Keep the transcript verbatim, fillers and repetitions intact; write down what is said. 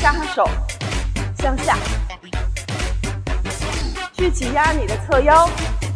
加上手向下，去挤压你的侧腰，